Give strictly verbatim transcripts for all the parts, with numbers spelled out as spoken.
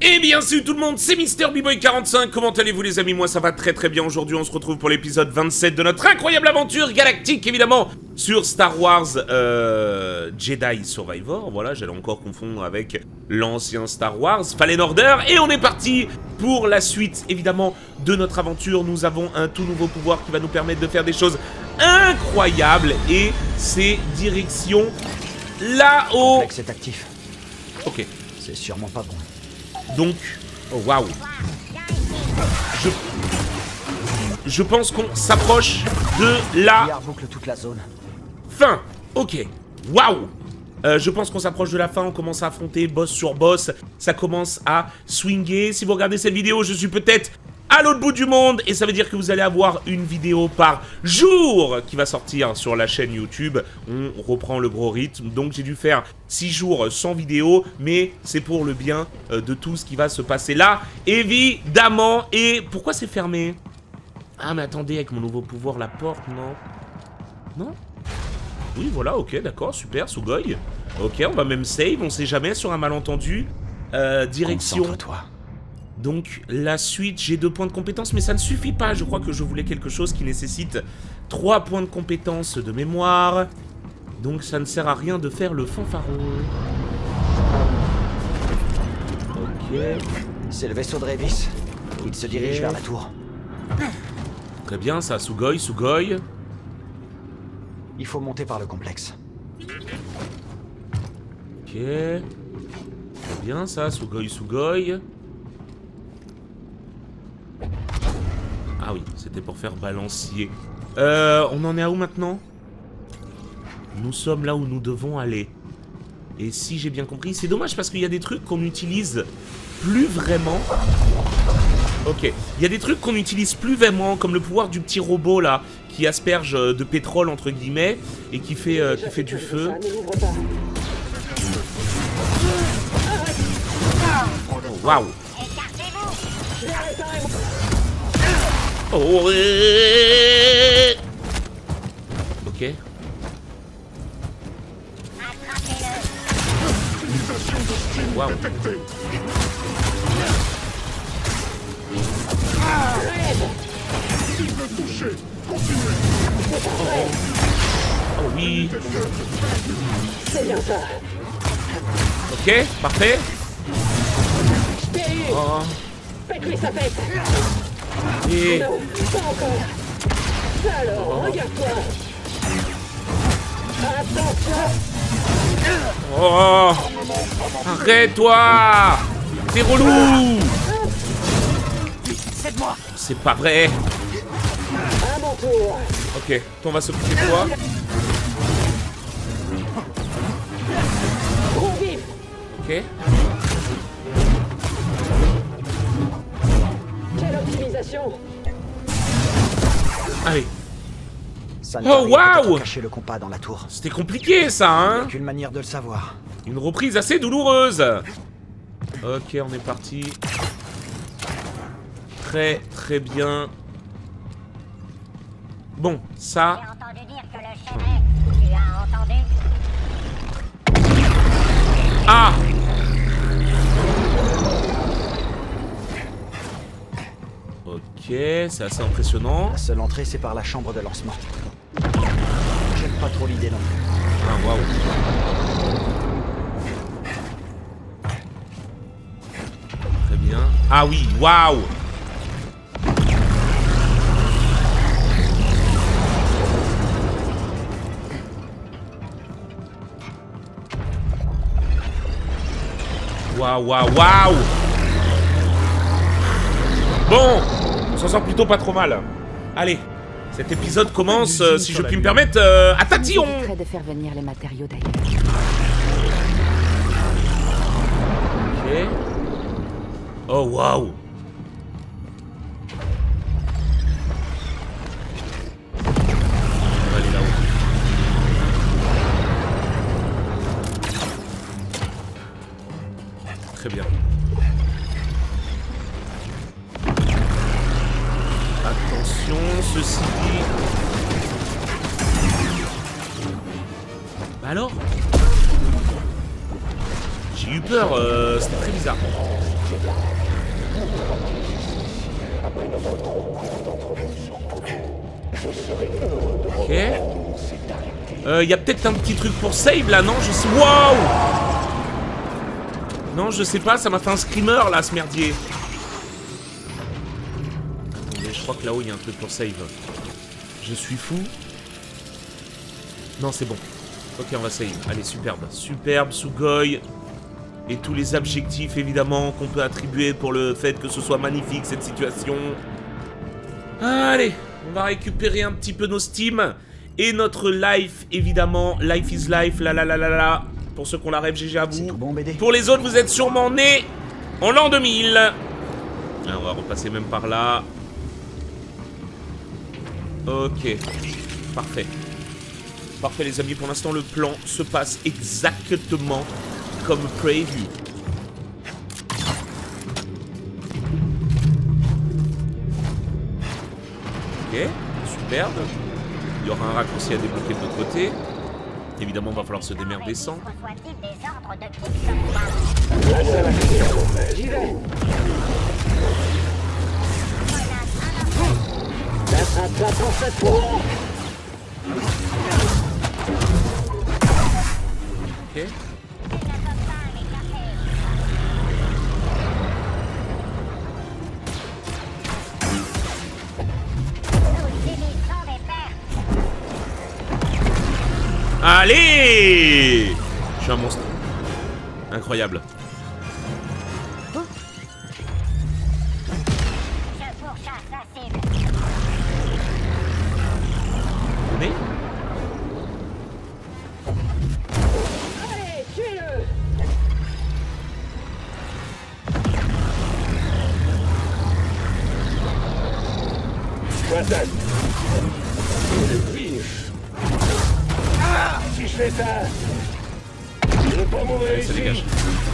Et bien salut tout le monde, c'est Mister B-Boy quarante-cinq, comment allez-vous les amis? Moi ça va très très bien, aujourd'hui on se retrouve pour l'épisode vingt-sept de notre incroyable aventure galactique évidemment sur Star Wars euh, Jedi Survivor, voilà j'allais encore confondre avec l'ancien Star Wars Fallen Order, et on est parti pour la suite évidemment de notre aventure. Nous avons un tout nouveau pouvoir qui va nous permettre de faire des choses incroyables, et c'est direction là-haut. Le complexe est actif. Ok. C'est sûrement pas bon. Donc, oh waouh. Je... Je pense qu'on s'approche de la Billard boucle toute la zone. fin. Ok, waouh. Euh, je pense qu'on s'approche de la fin, on commence à affronter boss sur boss. Ça commence à swinger. Si vous regardez cette vidéo, je suis peut-être à l'autre bout du monde, et ça veut dire que vous allez avoir une vidéo par jour qui va sortir sur la chaîne YouTube. On reprend le gros rythme, donc j'ai dû faire six jours sans vidéo, mais c'est pour le bien euh, de tout ce qui va se passer là, évidemment. Et pourquoi c'est fermé? Ah mais attendez, avec mon nouveau pouvoir, la porte, non? Non? Oui voilà, ok, d'accord, super, Sugoi. Ok, on va même save, on sait jamais, sur un malentendu. Euh, direction... Concentre-toi. Donc la suite, j'ai deux points de compétence, mais ça ne suffit pas. Je crois que je voulais quelque chose qui nécessite trois points de compétence de mémoire. Donc ça ne sert à rien de faire le fanfaron. Ok. C'est le vaisseau de Revis. Il se dirige vers la tour. Très bien, ça, Sugoi, Sugoi. Il faut monter par le complexe. Ok. Très bien, ça, Sugoi, Sugoi. Ah oui, c'était pour faire balancier. Euh, on en est à où maintenant? Nous sommes là où nous devons aller. Et si j'ai bien compris, c'est dommage parce qu'il y a des trucs qu'on utilise plus vraiment. Ok, il y a des trucs qu'on utilise plus vraiment, comme le pouvoir du petit robot là, qui asperge de pétrole entre guillemets, et qui fait, euh, qui fait du feu. Oh, waouh. Oh, ouais. Ok. Waouh. Oh oui. Ok, parfait. Oh. Et... Non, pas encore. Alors, oh. regarde-toi. Attention. Oh. Arrête-toi. T'es relou. C'est de moi. C'est pas vrai. À mon tour. Ok, toi on va s'occuper de toi. Gros vif. Ok. Quelle optimisation. Allez. Ça ne Oh, paraît peut-être waouh. cacher le compas dans la tour. C'était compliqué ça, hein. Aucune manière de le savoir. Une reprise assez douloureuse. Ok, on est parti. Très très bien. Bon, ça... J'ai entendu dire que le chevet, tu as entendu? Ah! Ok, c'est assez impressionnant. La seule entrée, c'est par la chambre de lancement. J'aime pas trop l'idée non plus. Ah, waouh. Très bien. Ah oui, waouh! Waouh, waouh, waouh! Bon, on s'en sort plutôt pas trop mal. Allez, cet épisode commence, euh, si je puis me permettre, euh, à tatillon! J'éviterai de faire venir les matériaux d'ailleurs. Ok. Oh, waouh! On va aller là-haut. Très bien. Attention, ceci dit... Bah alors? J'ai eu peur, euh, c'était très bizarre. Ok. Il euh, y a peut-être un petit truc pour save là, non? Je sais. Waouh! Non, je sais pas, ça m'a fait un screamer là, ce merdier. Attendez, je crois que là-haut il y a un truc pour save. Je suis fou. Non, c'est bon. Ok, on va save. Allez, superbe. Superbe, Sugoi. Et tous les adjectifs, évidemment, qu'on peut attribuer pour le fait que ce soit magnifique, cette situation. Allez, on va récupérer un petit peu nos Steam. Et notre life, évidemment. Life is life, la la la la la. Pour ceux qui ont la rêve, G G à vous. Tout bon, B D. Pour les autres, vous êtes sûrement nés en l'an deux mille. Alors, on va repasser même par là. Ok. Parfait. Parfait, les amis. Pour l'instant, le plan se passe exactement comme prévu. Ok. Superbe. Il y aura un raccourci à débloquer de l'autre côté. Évidemment, il va falloir se démerder sans. Reçoit-il des ordres de qui que ce soit? La seule action, j'y vais. Attrape-la pour cette fois. Ok. Allez! Je suis un monstre. Incroyable. Je pourchasse la cible. Mais Allez, tuez-le. Soixante. Ah, si je fais ça, je vais pas mourir allez, ça ici. dégage.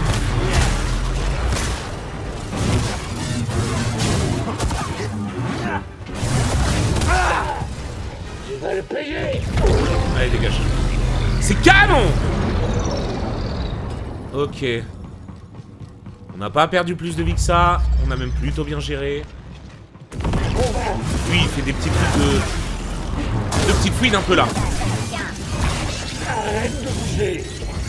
Tu vas le payer. Allez, dégage. C'est canon! Ok. On n'a pas perdu plus de vie que ça. On a même plutôt bien géré. Lui, il fait des petits trucs de... de petites fouines un peu là. Arrête de bouger.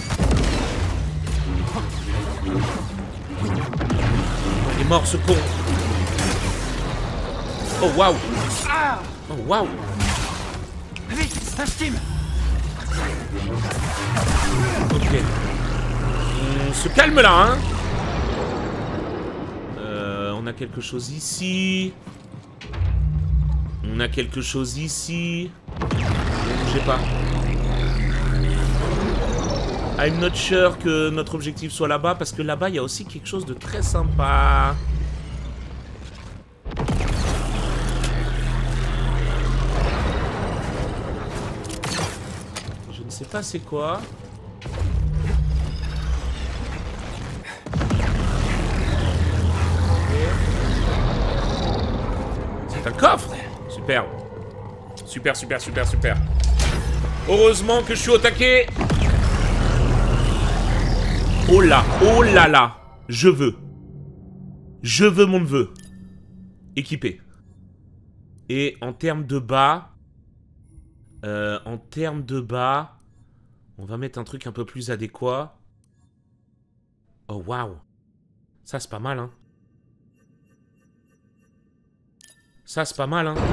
Il est mort, ce con. Oh, waouh. Oh, waouh. Vite, un Steam. Ok. On se calme là, hein. Euh, on a quelque chose ici. On a quelque chose ici. Ne bougez pas. I'm not sure que notre objectif soit là-bas, parce que là-bas, il y a aussi quelque chose de très sympa. Je ne sais pas c'est quoi. C'est un coffre. Super. Super, super, super, super. Heureusement que je suis au taquet. Oh là, oh là là. Je veux. Je veux mon neveu. Équipé. Et en termes de bas... Euh, en termes de bas... On va mettre un truc un peu plus adéquat. Oh, waouh. Ça, c'est pas mal, hein. Ça, c'est pas mal, hein.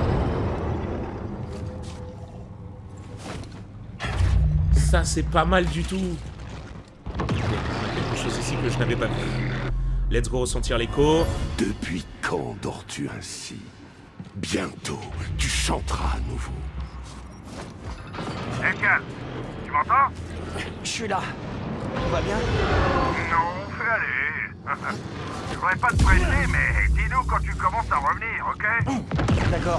Ça, c'est pas mal du tout. Ok, on a quelque chose ici que je n'avais pas vu. Let's go ressentir l'écho. Depuis quand dors-tu ainsi? Bientôt, tu chanteras à nouveau. Hé, Cal, tu m'entends? Je suis là. Tout va bien? Non, fais aller. Je voudrais pas te presser, mais dis-nous quand tu commences à revenir, ok? D'accord.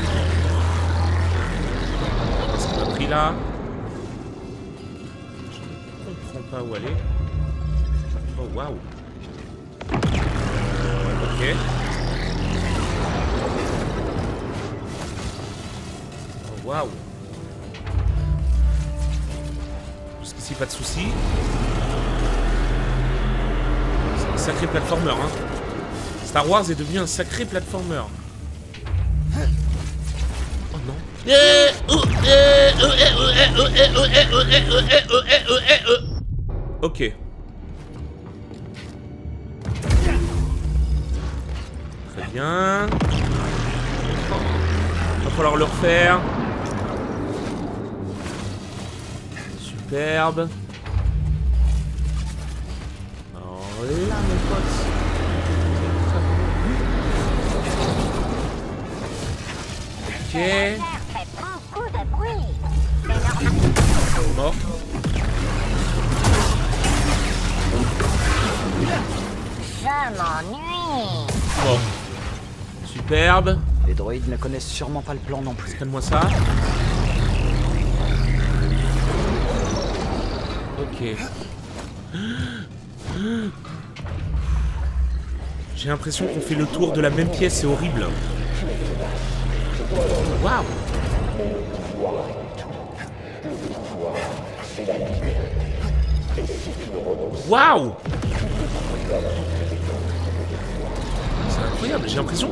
Qu'est-ce qu'on a pris là? Je ne comprends pas où aller. Oh, waouh. Ok. Oh, waouh. Jusqu'ici, pas de soucis. Sacré platformer, hein. Star Wars est devenu un sacré platformer. Oh non. Ok. Très bien. Va falloir le refaire. Superbe. Alors là, mes potes. Ok. Fait beaucoup de bruit. C'est normal. Mort. Je m'ennuie. Mort. Superbe. Les droïdes ne connaissent sûrement pas le plan non plus. Scanne-moi ça. Ok. J'ai l'impression qu'on fait le tour de la même pièce, c'est horrible. Waouh. Waouh. C'est incroyable, j'ai l'impression.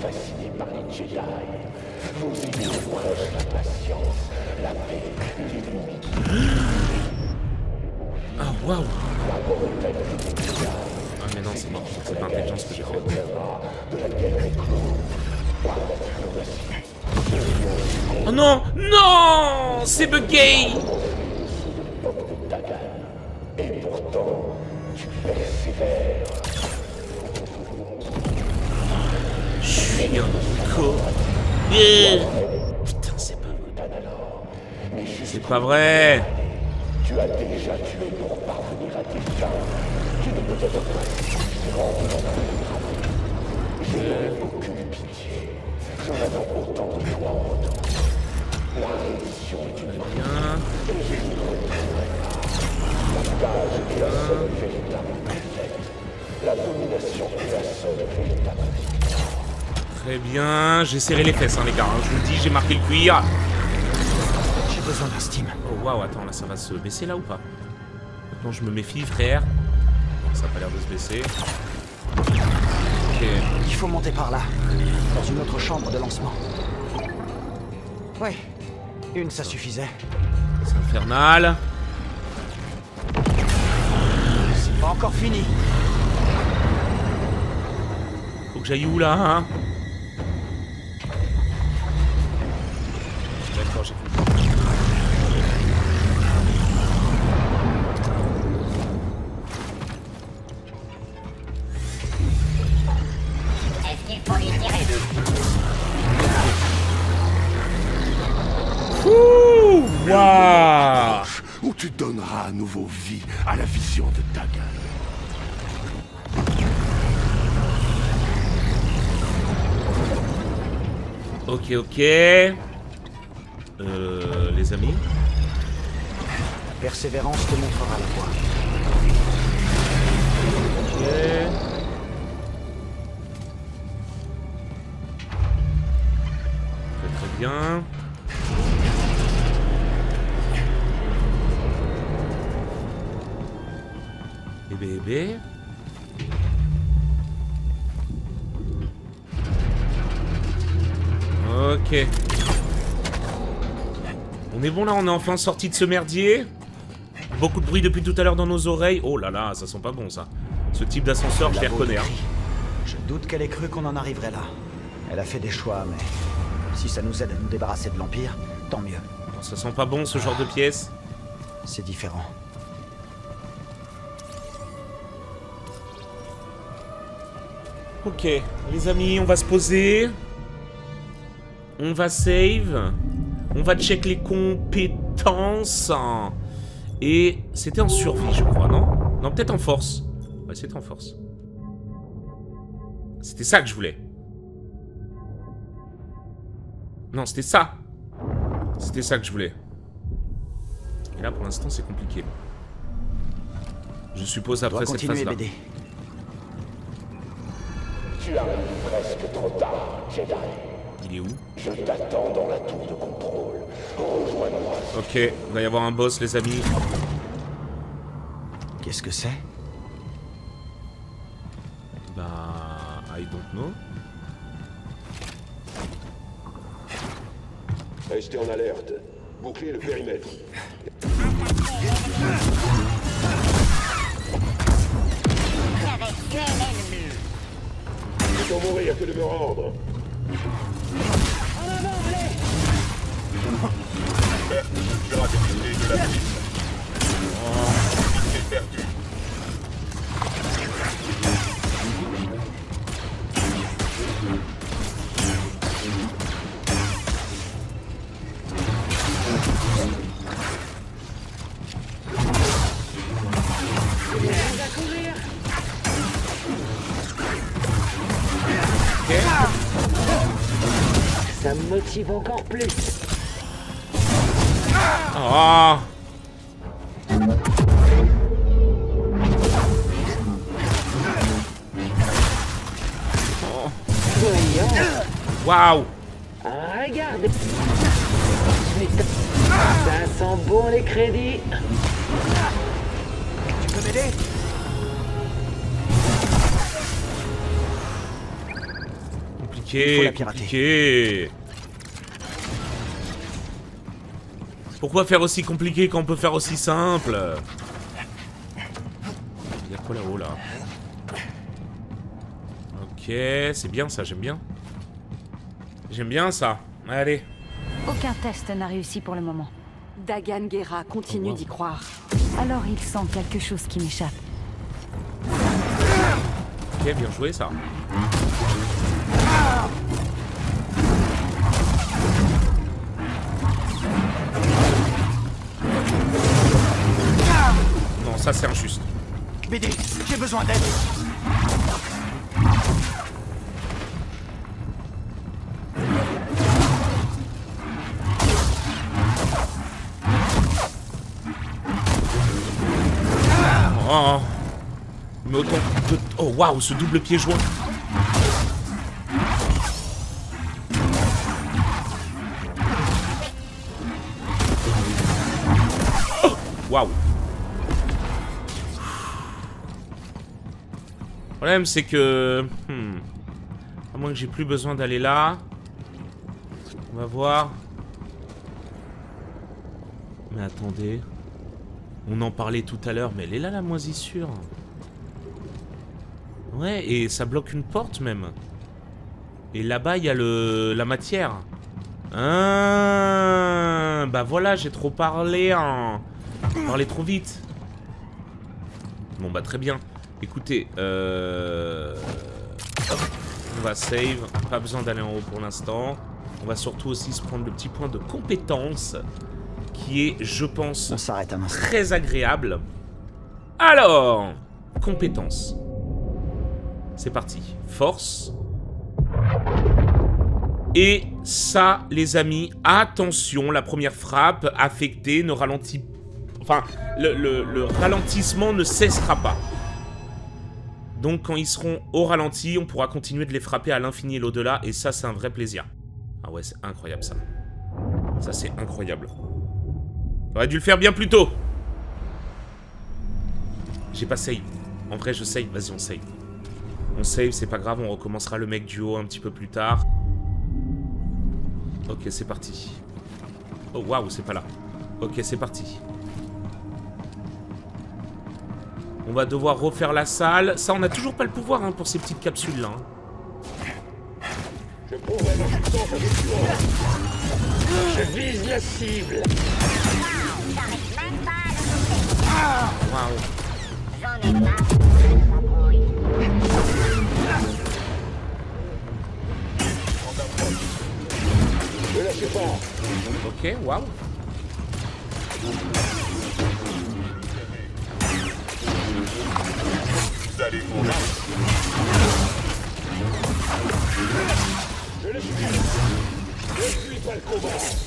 Ah waouh. Ah mais non, c'est mort, c'est pas intelligent ce que j'ai fait. Oh non. Non. C'est bugué. Je suis un con. Yeah. Putain, c'est pas vrai. C'est pas vrai. Tu as déjà tué pour parvenir à tes fins. Tu ne peux être pas si grand dans ta vie. Je n'ai aucune pitié. J'en avais autant de toi en retour. La rémission est une Bien. et je ne retournerai pas. La cage est la seule véritable défaite. La domination est la seule véritable victoire. Très bien. J'ai serré les fesses, hein, les gars. Hein. Je vous le dis, j'ai marqué le cuir. J'ai besoin d'un steam. Oh waouh, attends, là ça va se baisser là ou pas? Maintenant je me méfie, frère. Ça a pas l'air de se baisser. Ok. Il faut monter par là, dans une autre chambre de lancement. Ouais, une ça suffisait. C'est infernal. C'est pas encore fini. Faut que j'aille où là, hein? D'accord, j'ai compris. Est-ce qu'il faut lui tirer dessus? Ouh, waouh. Où tu donneras à nouveau vie à la vision de Dagan. Ok, ok. Euh, les amis. La persévérance te montrera la voie. Ok. Très très bien. Et bébé. Ok. On est bon là, on est enfin sorti de ce merdier. Beaucoup de bruit depuis tout à l'heure dans nos oreilles. Oh là là, ça sent pas bon ça. Ce type d'ascenseur, je les reconnais. Hein. Je doute qu'elle ait cru qu'on en arriverait là. Elle a fait des choix, mais si ça nous aide à nous débarrasser de l'Empire, tant mieux. Ça sent pas bon ce genre de pièce. C'est différent. Ok, les amis, on va se poser. On va save. On va check les compétences. Et c'était en survie, je crois, non? Non, peut-être en force. Ouais, c'était en force. C'était ça que je voulais. Non, c'était ça. C'était ça que je voulais. Et là, pour l'instant, c'est compliqué. Je suppose après cette phase-là. Tu arrives presque trop tard, Jedi. Il est où? Je t'attends dans la tour de contrôle. Rejoins-moi. Ok, il va y avoir un boss, les amis. Qu'est-ce que c'est? I don't know. Restez en alerte. Bouclez le périmètre. J'avais tué l'ennemi. C'est pour mourir que de me rendre. En avant, allez! Durabilité de la piste. C'est perdu. Ça me motive encore plus. Oh. Waouh. Regarde. Putain. Ça sent bon les crédits. Tu peux m'aider? Compliqué, compliqué. Pourquoi faire aussi compliqué quand on peut faire aussi simple? Il y a quoi là-haut là? Ok, c'est bien ça, j'aime bien. J'aime bien ça. Allez. Aucun test n'a réussi pour le moment. Dagan Gera continue Oh, wow. d'y croire. Alors il sent quelque chose qui m'échappe. Ok, bien joué ça. Non, ça c'est injuste. B D, j'ai besoin d'aide. Oh. Mais autant de... Oh waouh, ce double pied joint. Oh, waouh. Le problème c'est que... Hmm. À moins que j'ai plus besoin d'aller là. On va voir. Mais attendez. On en parlait tout à l'heure, mais elle est là la moisissure. Ouais, et ça bloque une porte même. Et là-bas, il y a le la matière. Ah, bah voilà, j'ai trop parlé. Hein. J'ai parlé trop vite. Bon, bah très bien. Écoutez, euh... hop, on va save. Pas besoin d'aller en haut pour l'instant. On va surtout aussi se prendre le petit point de compétence. Qui est, je pense, On s'arrête un instant. très agréable. Alors, compétences. C'est parti. Force. Et ça, les amis, attention, la première frappe affectée ne ralentit... Enfin, le, le, le ralentissement ne cessera pas. Donc, quand ils seront au ralenti, on pourra continuer de les frapper à l'infini et l'au-delà. Et ça, c'est un vrai plaisir. Ah ouais, c'est incroyable, ça. Ça, c'est incroyable. J'aurais dû le faire bien plus tôt. J'ai pas save. En vrai, je save. Vas-y, on save. On save, c'est pas grave. On recommencera le mec du haut un petit peu plus tard. Ok, c'est parti. Oh, waouh, c'est pas là. Ok, c'est parti. On va devoir refaire la salle. Ça, on n'a toujours pas le pouvoir hein, pour ces petites capsules-là. Hein. Je prouverai ma puissance avec toi. Je vise la cible. J'arrive même pas à le toucher. Waouh. J'en ai marre de la brouille. Ne lâchez pas. Ok, waouh. Vous allez mourir. Je le suis. Je suis pas le combat.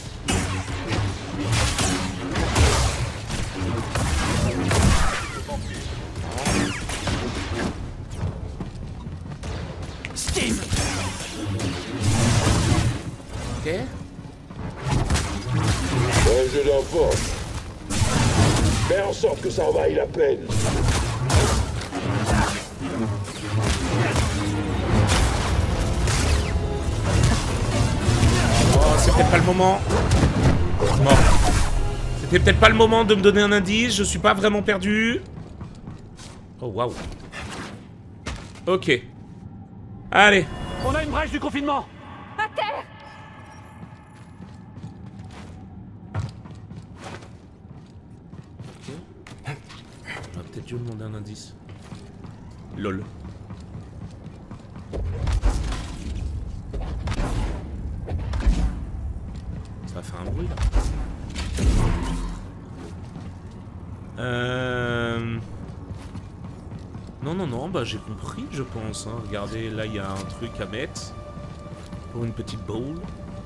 Steve! Ok. Un jeu d'enfant. Fais en sorte que ça en vaille la peine. c'est peut-être pas le moment. Mort. C'était peut-être pas le moment de me donner un indice. Je suis pas vraiment perdu. Oh, waouh. Ok. Allez. On a une brèche du confinement. À terre. On va peut-être dû demander un indice. Lol. Ça va faire un bruit là. Euh... Non, non, non, bah j'ai compris, je pense. Hein. Regardez, là, il y a un truc à mettre. Pour une petite bowl.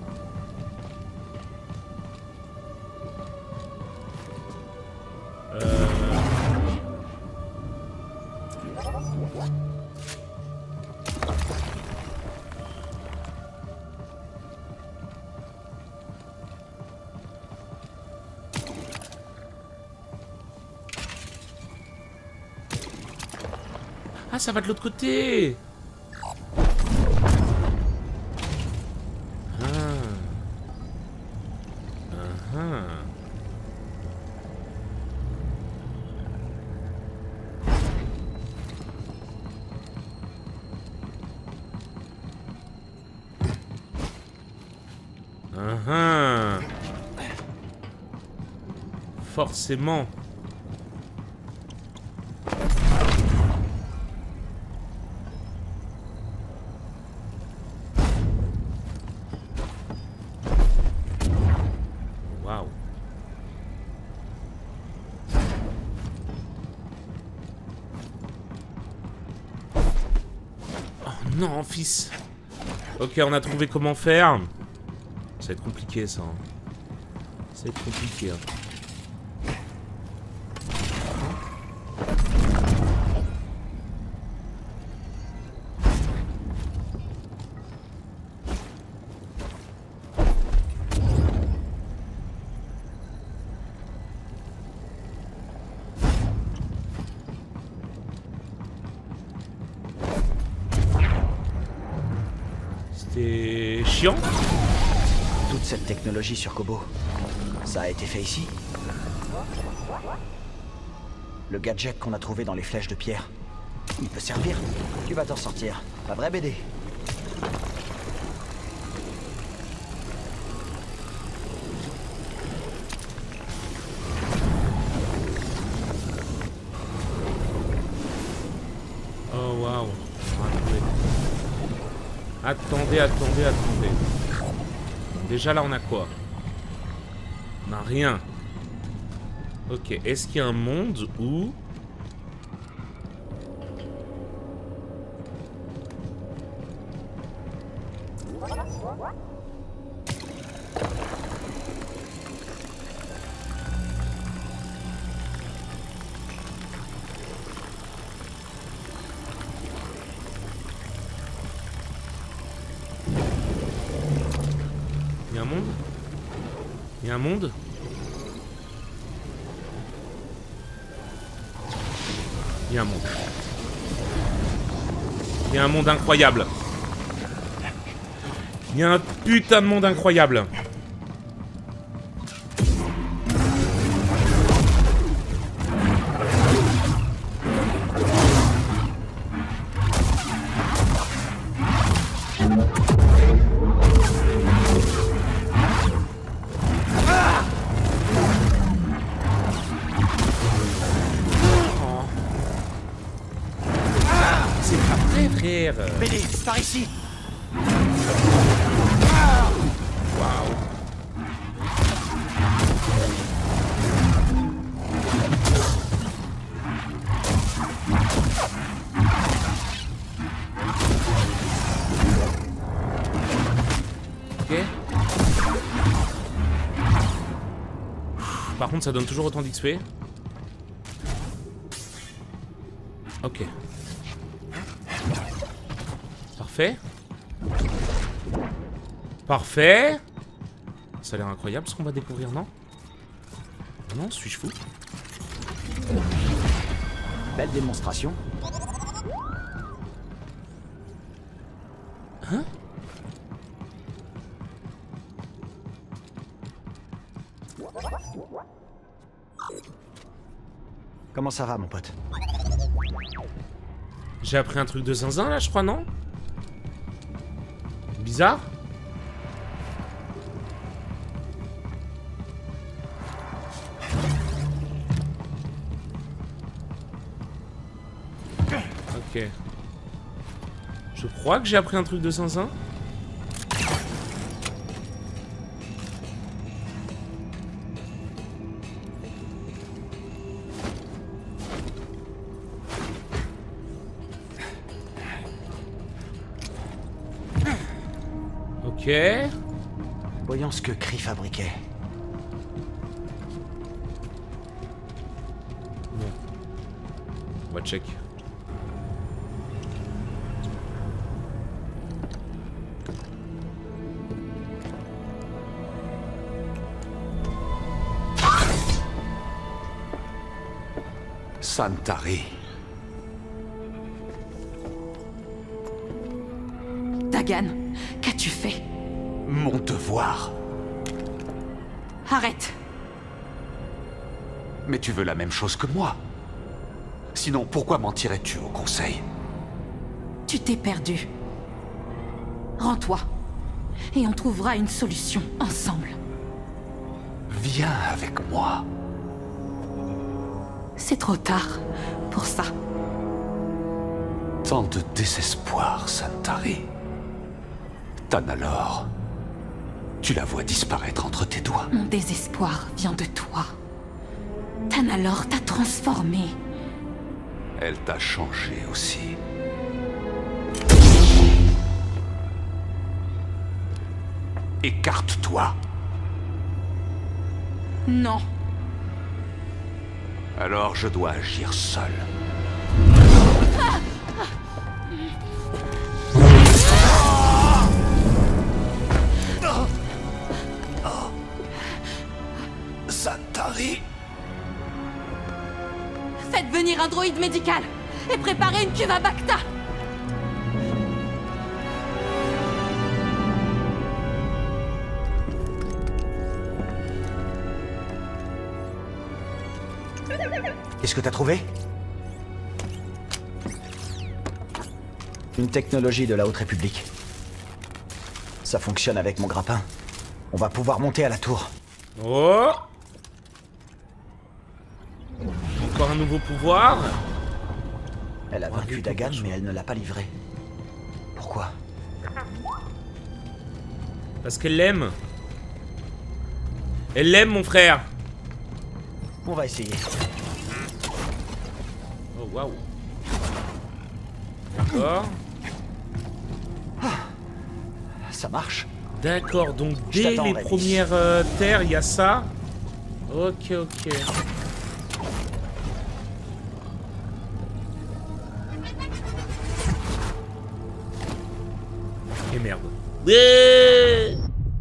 Euh... Ah, ça va de l'autre côté. Ah. Ah ah. Ah ah. Forcément. Non, fils. Ok, on a trouvé comment faire. Ça va être compliqué, ça. Hein. Ça va être compliqué. Hein. C'était chiant. Toute cette technologie sur Kobo, ça a été fait ici? Le gadget qu'on a trouvé dans les flèches de pierre, il peut servir. Tu vas t'en sortir, pas vrai B D? Oh waouh. Attendez, attendez, attendez. Bon, déjà là on a quoi? On a rien. Ok, est-ce qu'il y a un monde où... Il y a un monde? Il y a un monde? Il y a un monde. Il y a un monde incroyable. Il y a un putain de monde incroyable. B D, par ici. Waouh. Ok. Par contre, ça donne toujours autant d'X P. Ok. Parfait. Parfait. Ça a l'air incroyable ce qu'on va découvrir, non? Non, suis-je fou? Belle démonstration. Hein? Comment ça va, mon pote? J'ai appris un truc de zinzin, là, je crois, non? Bizarre. Ok. Je crois que j'ai appris un truc de zinzin. Ok. Voyons ce que Kree fabriquait. Bon. On va check. Santari. Dagan, qu'as-tu fait? Mon devoir. Arrête. Mais tu veux la même chose que moi. Sinon, pourquoi mentirais-tu au conseil? Tu t'es perdu. Rends-toi. Et on trouvera une solution ensemble. Viens avec moi. C'est trop tard pour ça. Tant de désespoir, Santari. Tanalor. Tu la vois disparaître entre tes doigts. Mon désespoir vient de toi. Tanalor t'a transformé. Elle t'a changé aussi. Écarte-toi. Non. Alors je dois agir seul. Santari. Faites venir un droïde médical et préparez une cuve à Bacta. Qu'est-ce que t'as trouvé? Une technologie de la Haute République. Ça fonctionne avec mon grappin. On va pouvoir monter à la tour. Oh! Encore un nouveau pouvoir. Elle a vaincu Dagan, mais elle ne l'a pas livré. Pourquoi? Parce qu'elle l'aime. Elle l'aime, mon frère. On va essayer. Oh, waouh. D'accord. Ça marche. D'accord, donc Je dès t'attends, les Rémi. premières euh, terres, il y a ça. Ok, ok. Et merde. Ouais.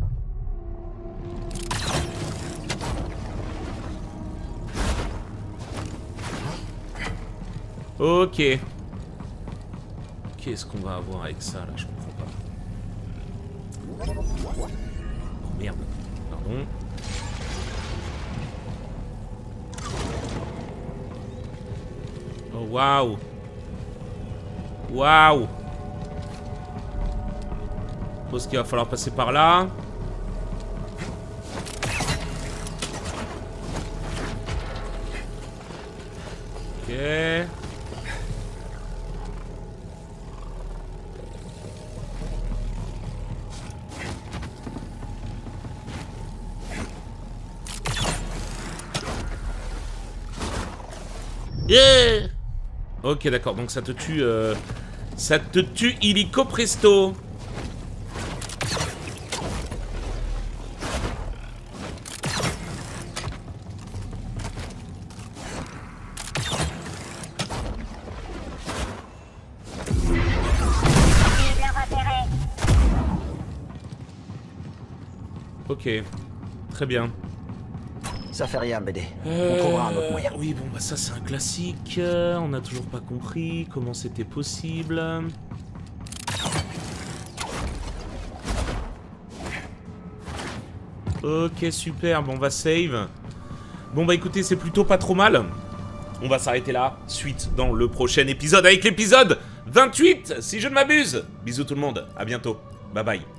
Ok. Qu'est-ce qu'on va avoir avec ça là? Je comprends pas. Oh merde. Pardon. Oh waouh. Waouh. Je pense qu'il va falloir passer par là. Ok. Yeah. Ok, d'accord, donc ça te tue... Euh, ça te tue illico presto. Ok, très bien. Ça fait rien, B D. Euh, On trouvera un autre moyen. Oui, bon, bah ça c'est un classique. Euh, on n'a toujours pas compris comment c'était possible. Ok, super, bon, on va save. Bon, bah écoutez, c'est plutôt pas trop mal. On va s'arrêter là. Suite dans le prochain épisode avec l'épisode vingt-huit, si je ne m'abuse. Bisous tout le monde, à bientôt. Bye bye.